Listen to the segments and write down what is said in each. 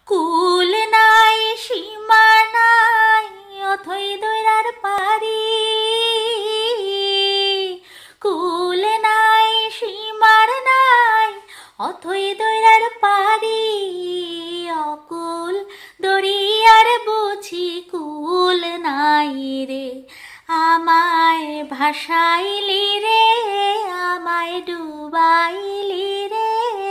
কুল নাই সীমা নাই অথই দৈরার পারি, কুল নাই সীমার নাই অথই দৈরার পারি, অকুল দরিয়ার বুঝি কুল নাই রে, আমায় ভাসাইলি রে, আমায় ডুবাইলি রে,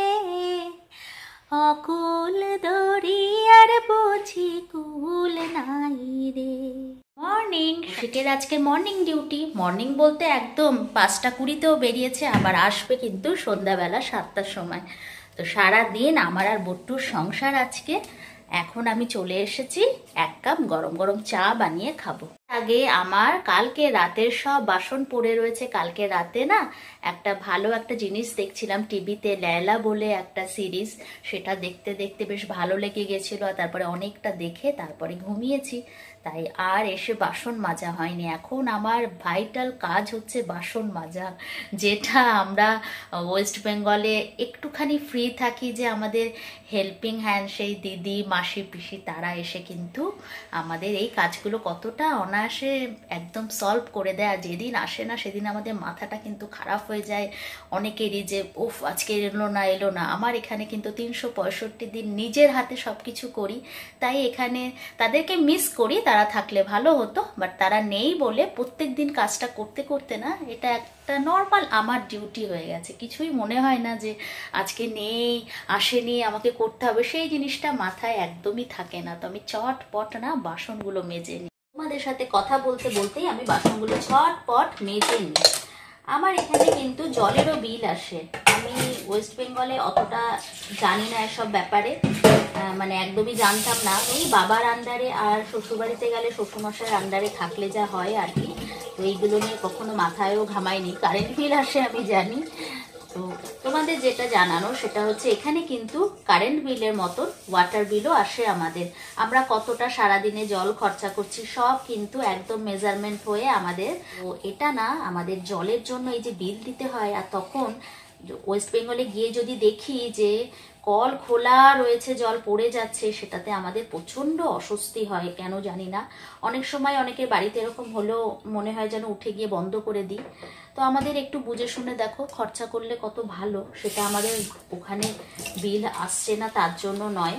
অকুল দরিয়ার বুঝি কুল নাই রে। মর্নিং, শীতের আজকে মর্নিং ডিউটি। মর্নিং বলতে একদম 5:20-তেও বেরিয়েছে, আবার আসবে কিন্তু সন্ধ্যাবেলা 7টার সময়। তো সারা দিন আমার আর বট্টুর সংসার আজকে। এখন আমি চলে এসেছি এক কাপ গরম গরম চা বানিয়ে খাবো। আগে আমার কালকে রাতের সব বাসন পড়ে রয়েছে। কালকে রাতে না একটা ভালো একটা জিনিস দেখছিলাম টিভিতে, লেলা বলে একটা সিরিজ, সেটা দেখতে দেখতে বেশ ভালো লেগে গেছিল। তারপরে অনেকটা দেখে তারপরে ঘুমিয়েছি, তাই আর এসে বাসন মাজা হয়নি। এখন আমার ভাইটাল কাজ হচ্ছে বাসন মাজা, যেটা আমরা ওয়েস্ট বেঙ্গলে একটুখানি ফ্রি থাকি, যে আমাদের হেল্পিং হ্যান্ড সেই দিদি মাসি পিসি তারা এসে কিন্তু আমাদের এই কাজগুলো কতটা অনায়াসে একদম সলভ করে দেয়। আর যেদিন আসে না সেদিন আমাদের মাথাটা কিন্তু খারাপ হয়ে যায় অনেকেরই, যে উফ আজকে এলো না। আমার এখানে কিন্তু 365 দিন নিজের হাতে সব কিছু করি, তাই এখানে তাদেরকে মিস করি। তারা থাকলে ভালো হতো, বাট তারা নেই বলে প্রত্যেক দিন কাজটা করতে করতে না এটা একটা নর্মাল আমার ডিউটি হয়ে গেছে। কিছুই মনে হয় না যে আজকে নেই, আসেনি, আমাকে করতে হবে, সেই জিনিসটা মাথায় একদমই থাকে না। তো আমি চটপট না বাসনগুলো মেজে নিই। তোমাদের সাথে কথা বলতে বলতেই আমি বাসনগুলো ঝটপট মেজে নিই। আমার এখানে কিন্তু জলেরও বিল আসে। আমি ওয়েস্ট বেঙ্গলে অতটা জানি না এসব ব্যাপারে, মানে একদমই জানতাম না। এই বাবার আন্ডারে আর শ্বশুরবাড়িতে গেলে শ্বশুরমশাইয়ের আন্ডারে থাকলে যা হয় আর কি, তো এইগুলো নিয়ে কখনো মাথায়ও ঘামাইনি। কারেন্ট বিল আসে আমি জানি। তো তোমাদের যেটা জানানো সেটা হচ্ছে এখানে কিন্তু কারেন্ট বিলের মতন ওয়াটার বিলও আসে আমাদের। আমরা কতটা সারাদিনে জল খরচা করছি সব কিন্তু একদম মেজারমেন্ট হয়ে আমাদের। তো এটা না আমাদের জলের জন্য এই যে বিল দিতে হয়। আর তখন ওয়েস্ট বেঙ্গলে গিয়ে যদি দেখি যে কল খোলা রয়েছে, জল পড়ে যাচ্ছে, সেটাতে আমাদের প্রচন্ড অস্বস্তি হয়, কেন জানি না। অনেক সময় অনেকের বাড়িতে এরকম হলেও মনে হয় যেন উঠে গিয়ে বন্ধ করে দিই। তো আমাদের একটু বুঝে শুনে দেখো খরচা করলে কত ভালো। সেটা আমাদের ওখানে বিল আসছে না তার জন্য নয়,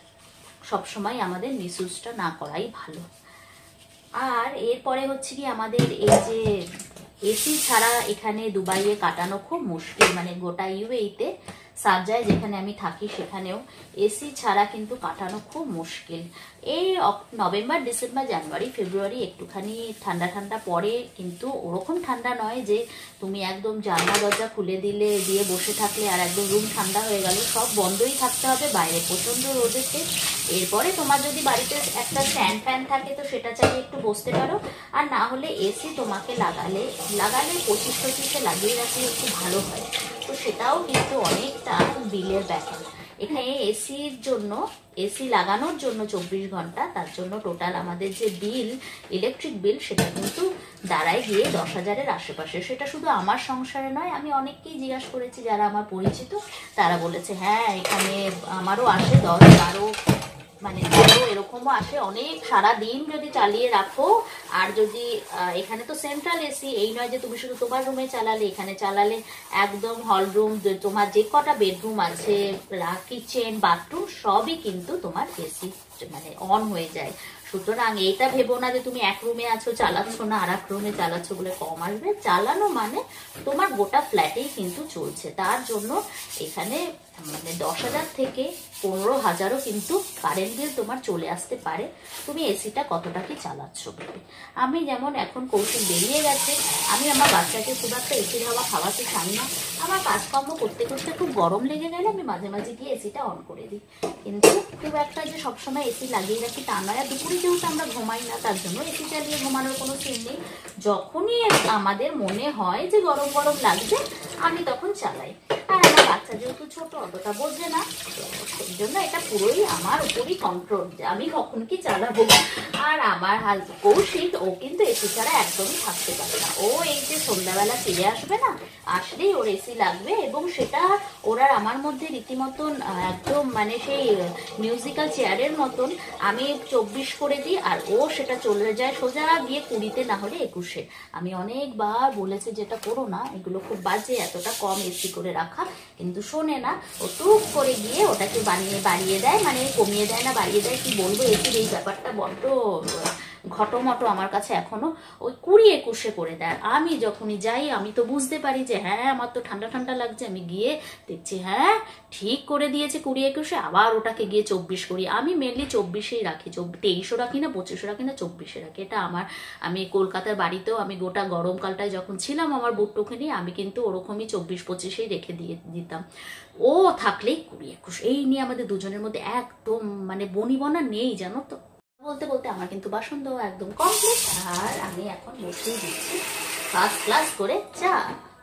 সবসময় আমাদের মিসইউজটা না করাই ভালো। আর এরপরে হচ্ছে কি আমাদের এই যে এসি ছাড়া এখানে দুবাইয়ে কাটানো খুব মুশকিল। মানে গোটা ইউএইতে সারজায় যেখানে আমি থাকি সেখানেও এসি ছাড়া কিন্তু কাটানো খুব মুশকিল। এই নভেম্বর ডিসেম্বর জানুয়ারি ফেব্রুয়ারি একটুখানি ঠান্ডা ঠান্ডা পড়ে, কিন্তু ওরকম ঠান্ডা নয় যে তুমি একদম জানলা দরজা খুলে দিয়ে বসে থাকলে আর একদম রুম ঠান্ডা হয়ে গেল। সব বন্ধই থাকতে হবে, বাইরে প্রচন্ড রোদেতে। এরপরে তোমার যদি বাড়িতে একটা স্ট্যান্ড ফ্যান থাকে তো সেটা চালিয়ে একটু বসতে পারো, আর না হলে এসি তোমাকে লাগালে 25-25-এ লাগিয়ে রাখলে একটু ভালো হয়। তো সেটাও কিন্তু অনেকটা বিলের ব্যাপার। এখানে এসির জন্য, এসি লাগানোর জন্য 24 ঘন্টা, তার জন্য টোটাল আমাদের যে বিল, ইলেকট্রিক বিল, সেটা কিন্তু দাঁড়ায় গিয়ে 10,000-এর আশেপাশে। সেটা শুধু আমার সংসারে নয়, আমি অনেককেই জিজ্ঞাসা করেছি যারা আমার পরিচিত, তারা বলেছে হ্যাঁ এখানে আমারও আসে 10-12, মানে এরকমও আসে অনেক। সারাদিন যদি চালিয়ে রাখো, আর যদি এখানে তো সেন্ট্রাল এসি, এই নয় যে তুমি শুধু তোমার রুমে চালালে, এখানে চালালে একদম হল রুম, তোমার যে কটা বেডরুম আছে, কিচেন বাথরুম সবই কিন্তু তোমার এসি মানে অন হয়ে যায়। সুতরাং এইটা ভেবো না যে তুমি এক রুমে আছো চালাচ্ছ না, আর এক রুমে চালাচ্ছ বলে কম আসবে। চালানো মানে তোমার গোটা ফ্ল্যাটেই কিন্তু চলছে। তার জন্য এখানে মানে 10,000 থেকে 15,000-ও কিন্তু কারেন্ট বিল তোমার চলে আসতে পারে, তুমি এসিটা কতটা কি চালাচ্ছ বলে। আমি যেমন এখন কৌশল বেরিয়ে গেছে, আমি আমার বাচ্চাকে খুব একটা এসির হাওয়া খাওয়াতে চাই না। আমার কাজকর্ম করতে করতে খুব গরম লেগে গেলে আমি মাঝে মাঝে গিয়ে এসিটা অন করে দিই, কিন্তু খুব একটা যে সবসময় এসি লাগিয়ে রাখি তা নয়। আর দুপুরে যেহেতু আমরা ঘুমাই না, তার জন্য এসি চালিয়ে ঘুমানোর কোনো সিন নেই। যখনই আমাদের মনে হয় যে গরম গরম লাগছে আমি তখন চালাই। আর আমার বাচ্চা যেহেতু ছোট অতটা বোঝে না, সেই জন্য এটা পুরোই আমার উপরই কন্ট্রোল যে আমি কখন কি চালাবো। আর আমার কৌশিক ও কিন্তু এসি ছাড়া একদমই থাকতে পারে না। ও এই যে সন্ধ্যাবেলা ফিরে আসবে না, আসলেই ওর এসি লাগবে, এবং সেটা ওরা আমার মধ্যে রীতিমতন একদম মানে সেই মিউজিক্যাল চেয়ারের মতন আমি 24 করে দিই, আর ও সেটা চলে যায় সোজা গিয়ে 20-তে না হলে 21-এ। আমি অনেকবার বলেছি যেটা করো না, এগুলো খুব বাজে এতটা কম এসি করে রাখা, কিন্তু শোনে না। ও টুক করে গিয়ে ওটাকে বাড়িয়ে দেয়, মানে কমিয়ে দেয় না বাড়িয়ে দেয়, কি বলবো, এসির এই ব্যাপারটা বড্ড ঘটমটো আমার কাছে এখনো। ওই 20-21-এ করে দেয়। আমি যখনই যাই আমি তো বুঝতে পারি যে হ্যাঁ আমার তো ঠান্ডা ঠান্ডা লাগছে, আমি গিয়ে দেখছি হ্যাঁ ঠিক করে দিয়েছে 20-21-এ, আবার ওটাকে গিয়ে 24 করি। আমি মেনলি 24-এই রাখি, 23-ও রাখি না, 25-ও রাখি না, 24-এ রাখি। এটা আমার, আমি কলকাতার বাড়িতেও আমি গোটা গরমকালটায় যখন ছিলাম আমার বুট্টুকে নিয়ে, আমি কিন্তু ওরকমই 24-25-এই রেখে দিয়ে দিতাম। ও থাকলেই 20-21, এই নিয়ে আমাদের দুজনের মধ্যে একদম মানে বনিবনা নেই, জানো তো। বলতে বলতে আমার কিন্তু বাসন দেওয়া একদম কমপ্লিট, আর আমি এখন বসিয়ে দিচ্ছি ফার্স্ট ক্লাস করে চা।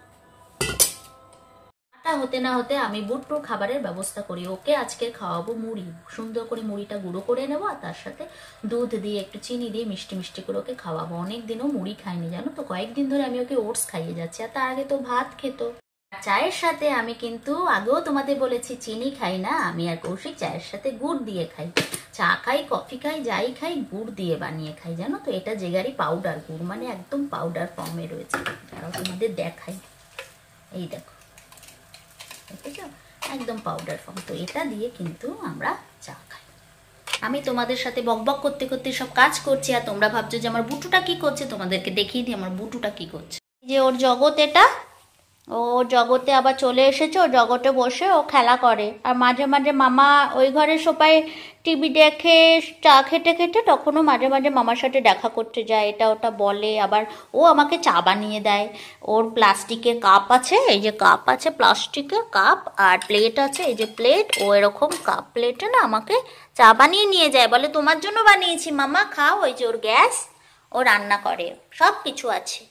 হতে না হতে আমি বুট্টুর খাবারের ব্যবস্থা করি। ওকে আজকে খাওয়াবো মুড়ি, সুন্দর করে মুড়িটা গুঁড়ো করে নেবো, আর তার সাথে দুধ দিয়ে একটু চিনি দিয়ে মিষ্টি মিষ্টি করে ওকে খাওয়াবো। অনেক দিনও মুড়ি খাইনি জানো তো, কয়েকদিন ধরে আমি ওকে ওটস খাইয়ে যাচ্ছি, আর তার আগে তো ভাত খেত। চায়ের সাথে আমি কিন্তু আগেও তোমাদের বলেছি চিনি খাই না, আমি আর কৌশিক চায়ের সাথে গুড় দিয়ে খাই। চা খাই, কফি খাই, যাই খাই গুড় দিয়ে বানিয়ে খাই, জানো তো। এটা জেগারি পাউডার গুড়, মানে একদম পাউডার ফর্মে রয়েছে। তারাও তোমাদের দেখাই, এই দেখো, দেখেছো, একদম পাউডার ফর্ম। তো এটা দিয়ে কিন্তু আমরা চা খাই। আমি তোমাদের সাথে বকবক করতে করতে সব কাজ করছি, আর তোমরা ভাবছো যে আমার বুটুটা কি করছে, তোমাদেরকে দেখিয়ে দিই আমার বুটুটা কি করছে। যে ওর জগৎ এটা, ও জগতে আবার চলে এসেছে, ও জগতে বসে ও খেলা করে। আর মাঝে মাঝে মামা ওই ঘরে সোফায় টিভি দেখে চা খেতে খেতে, তখনও মাঝে মাঝে মামার সাথে দেখা করতে যায়, এটা ওটা বলে। আবার ও আমাকে চা বানিয়ে দেয়। ওর প্লাস্টিকের কাপ আছে, এই যে কাপ আছে প্লাস্টিকের কাপ, আর প্লেট আছে, এই যে প্লেট, ও এরকম কাপ প্লেটে না আমাকে চা বানিয়ে নিয়ে যায়, বলে তোমার জন্য বানিয়েছি মামা খাও। ওই যে ওর গ্যাস, ও রান্না করে, সব কিছু আছে।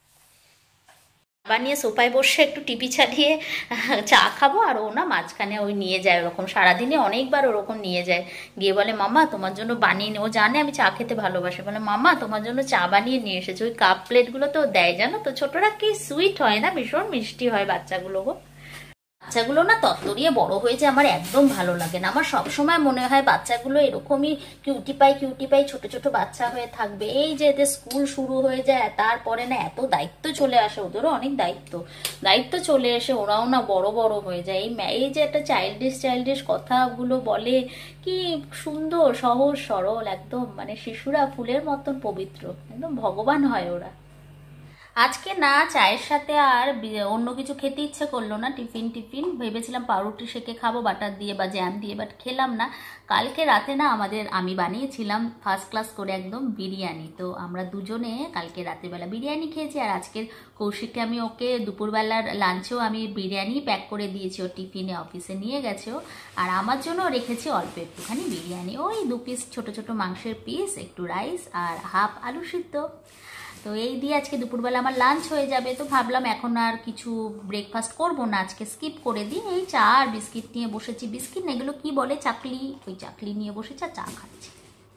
বানিয়ে সোফায় বসে একটু টিভি চালিয়ে চা খাবো, আর ও না মাঝখানে ওই নিয়ে যায় ওরকম, সারাদিনে অনেকবার ওরকম নিয়ে যায়, গিয়ে বলে মামা তোমার জন্য বানিয়ে ও জানে আমি চা খেতে ভালোবাসি, বলে মামা তোমার জন্য চা বানিয়ে নিয়ে এসেছে। ওই কাপ প্লেটগুলো তো দেয়, জানো তো। ছোটরা কি সুইট হয় না, ভীষণ মিষ্টি হয় বাচ্চাগুলো গো। বাচ্চাগুলো না তত্তরিয়ে বড় হয়েছে, আমার একদম ভালো লাগে না। আমার সবসময় মনে হয় বাচ্চাগুলো এরকমই কিউটি পাই ছোট ছোট বাচ্চা হয়ে থাকবে। এই যে এদের স্কুল শুরু হয়ে যায়, তারপরে না এত দায়িত্ব চলে আসে, ওদেরও অনেক দায়িত্ব চলে এসে ওরাও না বড় বড় হয়ে যায়। এই যে একটা চাইল্ডিশ কথাগুলো বলে, কি সুন্দর সহজ সরল, একদম মানে শিশুরা ফুলের মতন পবিত্র, একদম ভগবান হয় ওরা। আজকে না চায়ের সাথে আর অন্য কিছু খেতে ইচ্ছে করলো না। টিফিন ভেবেছিলাম পাউরুটি সেকে খাবো বাটার দিয়ে বা জ্যাম দিয়ে, বাট খেলাম না। কালকে রাতে না আমি বানিয়েছিলাম ফার্স্ট ক্লাস করে একদম বিরিয়ানি। তো আমরা দুজনে কালকে রাতেরবেলা বিরিয়ানি খেয়েছি, আর আজকের কৌশিককে আমি ওকে দুপুরবেলার লাঞ্চেও আমি বিরিয়ানি প্যাক করে দিয়েছি, ও টিফিনে অফিসে নিয়ে গেছে। আর আমার জন্য রেখেছি অল্প একটুখানি বিরিয়ানি, ওই 2 পিস ছোট ছোট মাংসের পিস, একটু রাইস আর হাফ আলু সিদ্ধ। তো এই দিয়ে আজকে দুপুরবেলা আমার লাঞ্চ হয়ে যাবে। তো ভাবলাম এখন আর কিছু ব্রেকফাস্ট করবো না, আজকে স্কিপ করে দিই। এই চা আর বিস্কিট নিয়ে বসেছি, বিস্কিট না এগুলো কি বলে, চাকলি, ওই চাকলি নিয়ে বসেছি আর চা খাচ্ছি।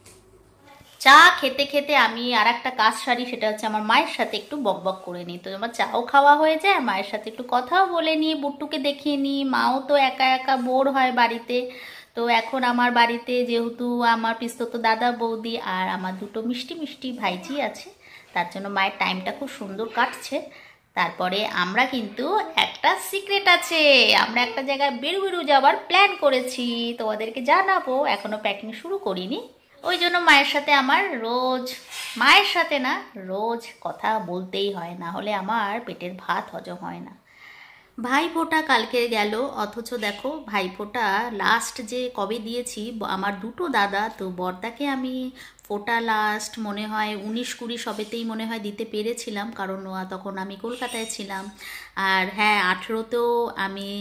চা খেতে খেতে আমি আর একটা কাজ সারি, সেটা হচ্ছে আমার মায়ের সাথে একটু বকবক করে নিই। তো আমার চাও খাওয়া হয়ে যায়, মায়ের সাথে একটু কথাও বলে নিই, বুট্টুকে দেখিয়ে নিই। মাও তো একা একা বোর হয় বাড়িতে। তো এখন আমার বাড়িতে যেহেতু আমার পিস্তত দাদা বৌদি আর আমার দুটো মিষ্টি মিষ্টি ভাইজি আছে, তার জন্য মায়ের টাইমটা খুব সুন্দর কাটছে। তারপরে আমরা কিন্তু একটা সিক্রেট আছে, আমরা একটা জায়গায় বেরু যাওয়ার প্ল্যান করেছি, তোমাদেরকে জানাবো। এখনো প্যাকিং শুরু করিনি, ওই জন্য মায়ের সাথে আমার মায়ের সাথে না রোজ কথা বলতেই হয়, না হলে আমার পেটের ভাত হজম হয় না। ভাইফোঁটা কালকে গেল, অথচ দেখো ভাইফোঁটা লাস্ট যে কবে দিয়েছি, আমার দুটো দাদা, তো বড়দাকে আমি ফোঁটা লাস্ট মনে হয় 19-20 সবেতেই মনে হয় দিতে পেরেছিলাম, কারণ তখন আমি কলকাতায় ছিলাম। আর হ্যাঁ 18তেও আমি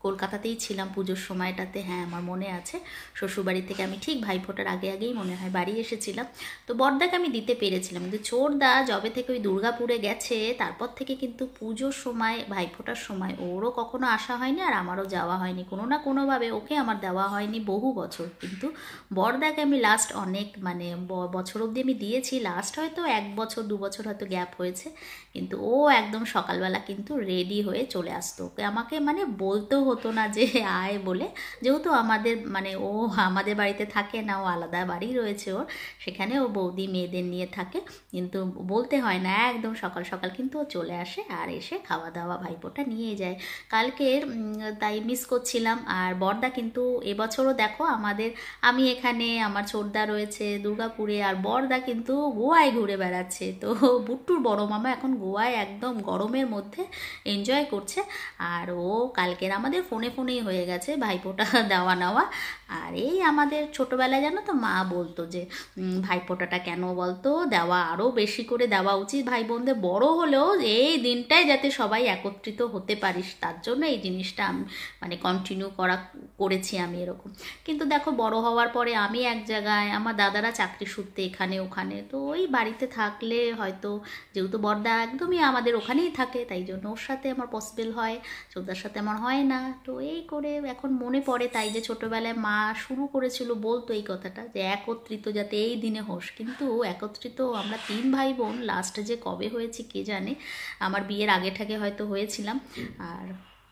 কলকাতাতেই ছিলাম পুজোর সময়টাতে, হ্যাঁ আমার মনে আছে। শ্বশুরবাড়ি থেকে আমি ঠিক ভাইফোঁটার আগে আগেই মনে হয় বাড়ি এসেছিলাম। তো বড়দাকে আমি দিতে পেরেছিলাম, কিন্তু ছোটদা যবে থেকে ওই দুর্গাপুরে গেছে তারপর থেকে কিন্তু পুজোর সময় ভাইফোঁটার সময় ওরও কখনো আসা হয়নি আর আমারও যাওয়া হয়নি, কোনো না কোনোভাবে ওকে আমার দেওয়া হয়নি বহু বছর। কিন্তু বড়দাকে আমি লাস্ট অনেক মানে বছর অবধি আমি দিয়েছি, লাস্ট হয়তো 1 বছর 2 বছর হয়তো গ্যাপ হয়েছে। কিন্তু ও একদম সকালবেলা কিন্তু রেডি হয়ে চলে আসতো, ওকে আমাকে মানে বলতেও হতো না যে আয় বলে, যেহেতু আমাদের মানে ও আমাদের বাড়িতে থাকে না, ও আলাদা বাড়ি রয়েছে ওর, সেখানে ও বৌদি মেয়েদের নিয়ে থাকে, কিন্তু বলতে হয় না, একদম সকাল সকাল কিন্তু ও চলে আসে আর এসে খাওয়া দাওয়া ভাইপোটা নিয়ে যায়। কালকের তাই মিস করছিলাম। আর বড়দা কিন্তু এবছরও দেখো আমাদের, আমি এখানে, আমার ছোটদা রয়েছে দুর্গাপুরে, আর বড়দা কিন্তু গোয়ায় ঘুরে বেড়াচ্ছে। তো বুট্টুর বড় মামা এখন গোয়ায় একদম গরমের মধ্যে এনজয় করছে। আর ও কালকের আমাদের ফোনে ফোনেই হয়ে গেছে ভাইপোটা দেওয়া নেওয়া। আর এই আমাদের ছোটোবেলায় জানো তো মা বলতো যে ভাইপোটাটা কেন বলতো দেওয়া, আরও বেশি করে দেওয়া উচিত ভাই বোনদের, বড় হলেও এই দিনটায় যাতে সবাই একত্রিত হতে পারিস, তার জন্য এই জিনিসটা আমি মানে কন্টিনিউ করেছি আমি এরকম। কিন্তু দেখো বড় হওয়ার পরে আমি এক জায়গায়, আমার দাদারা চাকরি সূত্রে এখানে ওখানে, তো ওই বাড়িতে থাকলে হয়তো, যেহেতু বড়দা একদমই আমাদের ওখানেই থাকে, তাই জন্য ওর সাথে আমার পসিবল হয়, ছোটদার সাথে আমার হয় না। তো এই করে এখন মনে পড়ে তাই যে ছোটোবেলায় মা শুরু করেছিল, বলতো এই কথাটা যে একত্রিত যাতে এই দিনে হোস, কিন্তু একত্রিত আমরা 3 ভাই বোন লাস্টে যে কবে হয়েছে কে জানে, আমার বিয়ের আগে ঠাগে হয়তো হয়েছিলাম। আর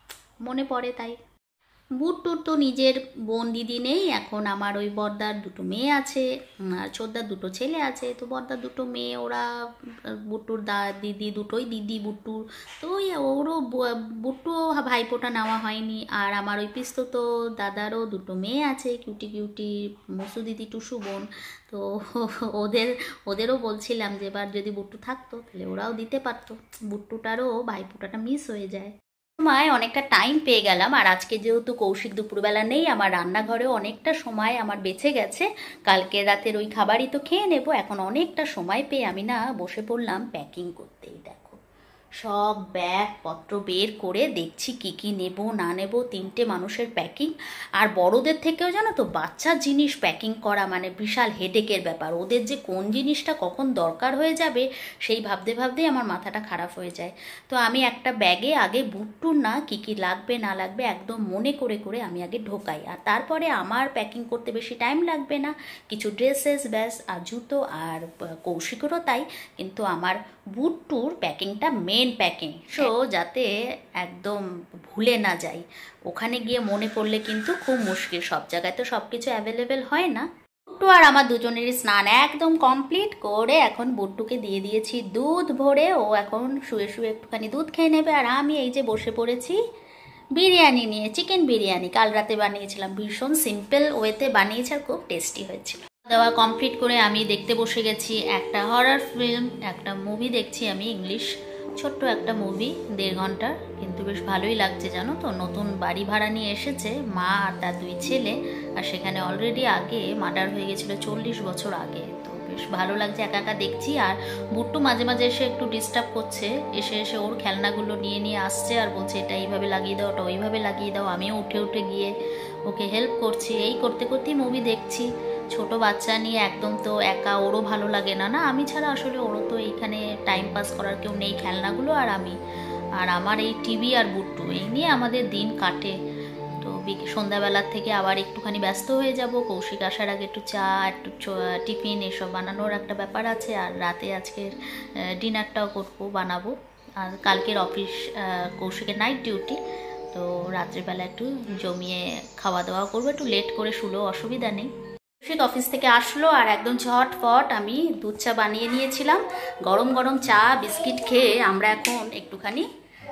মনে পড়ে তাই। বুট্টুর তো নিজের বোন দিদি নেই এখন, আমার ওই বড়দার 2টো মেয়ে আছে আর ছোটদার 2টো ছেলে আছে। তো বড়দার 2টো মেয়ে ওরা, বুট্টুর দিদি, দুটোই দিদি বুট্টুর, তো ওরও বুট্টু ভাইপোটা নেওয়া হয়নি। আর আমার ওই পিস্তত দাদারও 2টো মেয়ে আছে, কিউটি কিউটি মসু দিদি টুসু বোন। তো ওদেরও বলছিলাম যে এবার যদি বুট্টু থাকতো তাহলে ওরাও দিতে পারতো, বুট্টুটারও ভাইপোটাটা মিস হয়ে যায়। সময় অনেকটা টাইম পেয়ে গেলাম। আর আজকে যেহেতু কৌশিক দুপুরবেলা নেই, আমার রান্নাঘরেও অনেকটা সময় আমার বেঁচে গেছে, কালকের রাতের ওই খাবারই তো খেয়ে নেব। এখন অনেকটা সময় পেয়ে আমি না বসে পড়লাম প্যাকিং করতেই। দেখো সব ব্যাগপত্র বের করে দেখছি কি কি নেব না নেব, 3টে মানুষের প্যাকিং। আর বড়দের থেকেও জানো তো বাচ্চার জিনিস প্যাকিং করা মানে বিশাল হেডেকের ব্যাপার, ওদের যে কোন জিনিসটা কখন দরকার হয়ে যাবে সেই ভাবতে ভাবতেই আমার মাথাটা খারাপ হয়ে যায়। তো আমি একটা ব্যাগে আগে বুটটুর না কি কি লাগবে না লাগবে একদম মনে করে করে আমি আগে ঢোকাই, আর তারপরে আমার প্যাকিং করতে বেশি টাইম লাগবে না, কিছু ড্রেসেস ব্যাস আর জুতো, আর কৌশিকেরও তাই। কিন্তু আমার বুটটুর প্যাকিংটা মেন প্যাকিং, সো যাতে একদম ভুলে না যাই, ওখানে গিয়ে মনে পড়লে কিন্তু খুব মুশকিল, সব জায়গায় তো সব কিছু অ্যাভেলেবেল হয় না। বুট্টু আর আমার দুজনেরই স্নান একদম কমপ্লিট করে এখন বুট্টুকে দিয়ে দিয়েছি দুধ ভরে, ও এখন শুয়ে শুয়ে একটুখানি দুধ খেয়ে নেবে। আর আমি এই যে বসে পড়েছি বিরিয়ানি নিয়ে, চিকেন বিরিয়ানি কাল রাতে বানিয়েছিলাম, ভীষণ সিম্পল ওয়েতে বানিয়েছি আর খুব টেস্টি হয়েছিল। দেওয়া কমপ্লিট করে আমি দেখতে বসে গেছি একটা হরর ফিল্ম, একটা মুভি দেখছি আমি, ইংলিশ ছোট্ট একটা মুভি 1.5 ঘন্টার, কিন্তু বেশ ভালোই লাগছে জানো তো। নতুন বাড়ি ভাড়া নিয়ে এসেছে মা আর তার 2 ছেলে, আর সেখানে অলরেডি আগে মার্ডার হয়ে গেছিলো 40 বছর আগে। তো বেশ ভালো লাগছে, একা একা দেখছি। আর বুট্টু মাঝে মাঝে এসে একটু ডিস্টার্ব করছে, এসে এসে ওর খেলনাগুলো নিয়ে নিয়ে আসছে আর বলছে এটা এইভাবে লাগিয়ে দাও, ওটা ওইভাবে লাগিয়ে দাও। আমিও উঠে উঠে গিয়ে ওকে হেল্প করছি, এই করতে করতেই মুভি দেখছি। ছোট বাচ্চা নিয়ে একদম তো একা, ওরও ভালো লাগে না, না আমি ছাড়া আসলে ওরও তো এইখানে টাইম পাস করার কেউ নেই, খেলনাগুলো আর আমি আর আমার এই টিভি আর বুট্টু, এই নিয়ে আমাদের দিন কাটে। তো সন্ধ্যাবেলার থেকে আবার একটুখানি ব্যস্ত হয়ে যাব, কৌশিক আসার আগে একটু চা, একটু টিফিন এসব বানানোর একটা ব্যাপার আছে। আর রাতে আজকের ডিনারটাও বানাবো। আর কালকের অফিস, কৌশিকের নাইট ডিউটি, তো রাত্রিবেলা একটু জমিয়ে খাওয়া দাওয়া করবো, একটু লেট করে শুলেও অসুবিধা নেই। কৌশিক অফিস থেকে আসলো আর একদম ঝটফট আমি দুধ চা বানিয়ে নিয়েছিলাম, গরম গরম চা বিস্কিট খেয়ে আমরা এখন একটুখানি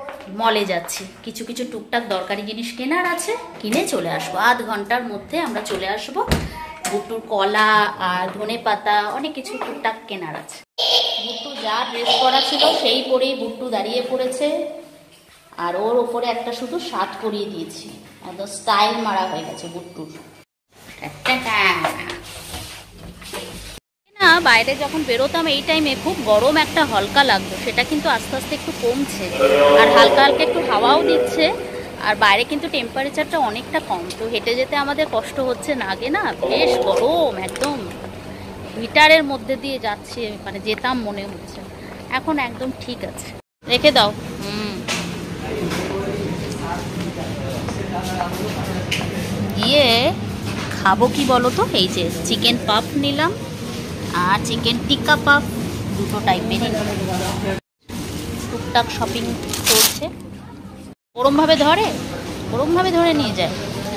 মলে যাচ্ছি, কিছু কিছু টুকটাক দরকারি জিনিস কেনার আছে, কিনে চলে আসবো। 1/2 ঘন্টার মধ্যে আমরা চলে আসবো। বুট্টুর কলা আর ধনে পাতা অনেক কিছু টুকটাক কেনার আছে। বুট্টু যা ড্রেস পরা ছিল সেই পরেই বুট্টু দাঁড়িয়ে পড়েছে, আর ওর ওপরে একটা শুধু শার্ট পরিয়ে দিয়েছি, একদম স্টাইল মারা হয়ে গেছে বুট্টুর। না বাইরে যখন বেরোতাম এই টাইমে খুব গরম একটা হালকা লাগতো, সেটা কিন্তু আস্তে আস্তে একটু কমছে, আর হালকা হালকা একটু হাওয়াও দিচ্ছে। আর বাইরে কিন্তু টেম্পারেচারটা অনেকটা কম, তো হেঁটে যেতে আমাদের কষ্ট হচ্ছে না, আগে না বেশ গরম একদম হিটারের মধ্যে দিয়ে যাচ্ছে, মানে যেতাম মনে হচ্ছে। এখন একদম ঠিক আছে, রেখে দাও। গিয়ে খাবো কি বলো তো, এই যে চিকেন পাফ নিলাম আর চিকেন টিক্কা পাফ, দুটো টাইপেরই। টুকটাক শপিং করছে। ওরমভাবে ধরে নিয়ে যায়।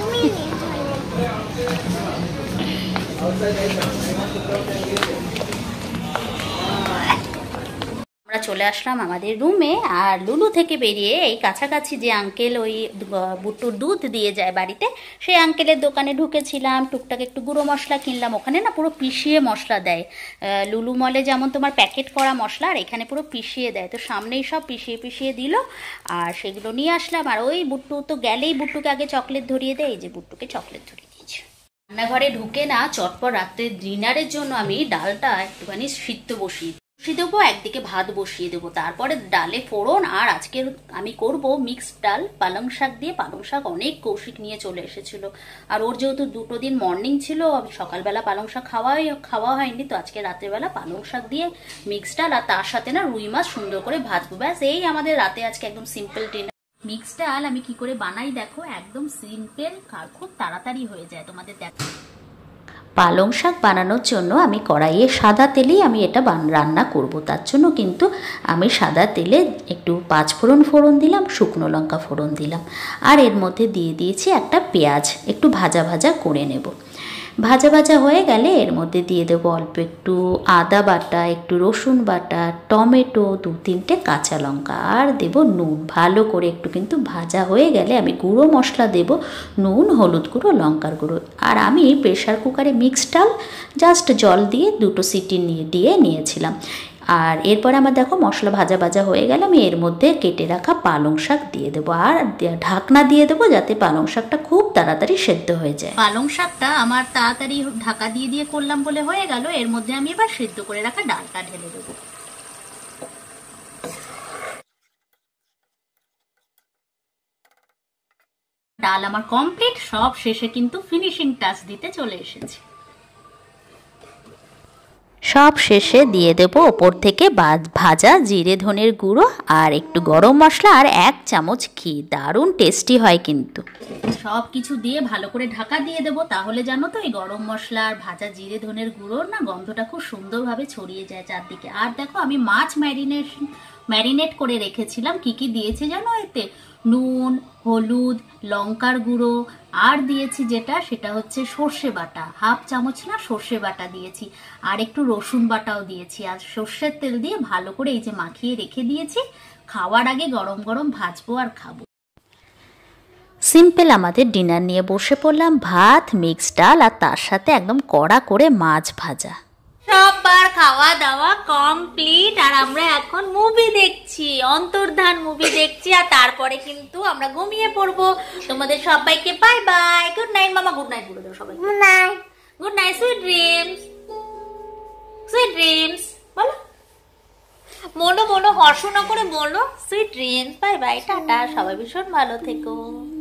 আমরা চলে আসলাম আমাদের রুমে, আর লুলু থেকে বেরিয়ে এই কাছাকাছি যে আঙ্কেল ওই বুট্টুর দুধ দিয়ে যায় বাড়িতে, সেই আঙ্কেলের দোকানে ঢুকেছিলাম। টুকটাক একটু গুঁড়ো মশলা কিনলাম, ওখানে না পুরো পিষিয়ে মশলা দেয়। লুলু মলে যেমন তোমার প্যাকেট করা মশলা, আর এখানে পুরো পিষিয়ে দেয়, তো সামনেই সব পিষিয়ে দিল, আর সেগুলো নিয়ে আসলাম। আর ওই বুট্টু তো গেলেই বুট্টুকে আগে চকলেট ধরিয়ে দেয়, এই যে বুট্টুকে চকলেট ধরিয়ে দিয়েছে। রান্নাঘরে ঢুকে না চটপট রাত্রে ডিনারের জন্য আমি ডালটা একটুখানি সিদ্ধ বসিয়ে দেবো, একদিকে ভাত বসিয়ে দেবো, তারপরে ডালে ফোড়ন। আর আজকে আমি করব মিক্সড ডাল পালং শাক দিয়ে। পালং শাক অনেক কৌশিক নিয়ে চলে এসেছিল, আর ওর যেহেতু দুটো দিন মর্নিং ছিল, আমি সকালবেলা পালং শাক খাওয়া হয়নি, তো আজকে রাত্রেবেলা পালং শাক দিয়ে মিক্সড ডাল, আর তার সাথে না রুই মাছ সুন্দর করে ভাজবো। ব্যাস এই আমাদের রাতে আজকে একদম সিম্পল ডিনার। মিক্সড ডাল আমি কি করে বানাই দেখো, একদম সিম্পল আর খুব তাড়াতাড়ি হয়ে যায়, তোমাদের দেখো। পালং শাক বানানোর জন্য আমি কড়াইয়ে সাদা তেলেই আমি এটা রান্না করব। তার জন্য কিন্তু আমি সাদা তেলে একটু পাঁচফোড়ন দিলাম, শুকনো লঙ্কা ফোড়ন দিলাম, আর এর মধ্যে দিয়ে দিয়েছি একটা পেঁয়াজ, একটু ভাজা করে নেব। ভাজা হয়ে গেলে এর মধ্যে দিয়ে দেবো অল্প একটু আদা বাটা, একটু রসুন বাটা, টমেটো, 2-3টে কাঁচা লঙ্কা, আর দেব নুন। ভালো করে একটু কিন্তু ভাজা হয়ে গেলে আমি গুঁড়ো মশলা দেব, নুন, হলুদ গুঁড়ো, লঙ্কার গুঁড়ো। আর আমি প্রেশার কুকারে মিক্সড ডাল জাস্ট জল দিয়ে 2টো সিটি দিয়ে নিয়েছিলাম। আর এরপর আমার দেখো মশলা ভাজা হয়ে গেলে আমি এর মধ্যে কেটে রাখা পালং শাক দিয়ে দেবো, আর ঢাকনা দিয়ে দেবো যাতে পালং শাকটা খুব তাড়াতাড়ি সেদ্ধ হয়ে যায়। পালং শাকটা আমার তাড়াতাড়ি ঢাকা দিয়ে করলাম বলে হয়ে গেল। এর মধ্যে আমি এবার সেদ্ধ করে রাখা ডালটা ঢেলে দেবো। ডাল আমার কমপ্লিট, সব শেষে কিন্তু ফিনিশিং টাচ দিতে চলে এসেছি। সব শেষে দিয়ে দেবো ওপর থেকে ভাজা জিরে ধনের গুঁড়ো, আর একটু গরম মশলা, আর 1 চামচ ঘি। দারুণ টেস্টি হয় কিন্তু। সব কিছু দিয়ে ভালো করে ঢাকা দিয়ে দেবো, তাহলে জানো তো এই গরম মশলা আর ভাজা জিরে ধনের গুঁড়োর না গন্ধটা খুব সুন্দরভাবে ছড়িয়ে যায় চারদিকে। আর দেখো আমি মাছ ম্যারিনেট করে রেখেছিলাম। কি দিয়েছে জানো এতে? নুন, হলুদ, লঙ্কার গুঁড়ো, আর দিয়েছি সেটা হচ্ছে সর্ষে বাটা, 1/2 চামচ না সর্ষে বাটা দিয়েছি, আর একটু রসুন বাটাও দিয়েছি, আর সর্ষের তেল দিয়ে ভালো করে এই যে মাখিয়ে রেখে দিয়েছি। খাওয়ার আগে গরম গরম ভাজবো আর খাবো। সিম্পল আমাদের ডিনার নিয়ে বসে পড়লাম, ভাত, মিক্সড ডাল, আর তার সাথে একদম কড়া করে মাছ ভাজা। সবার খাওয়া দাওয়া কমপ্লিট, আর আমরা এখন মুভি দেখছি, অন্তর্ধান মুভি দেখছি, আর তারপরে কিন্তু আমরা ঘুমিয়ে পড়বো। তোমাদের সবাইকে বাই বাই, গুড নাইট। মামা গুড নাইট বলে দাও সবাই। গুড নাইট, সুইট ড্রিমস বলো। মনো হর্ষ না করে বলো sweet dreams. Bye bye, tata, সবাই ভীষণ ভালো থেকো।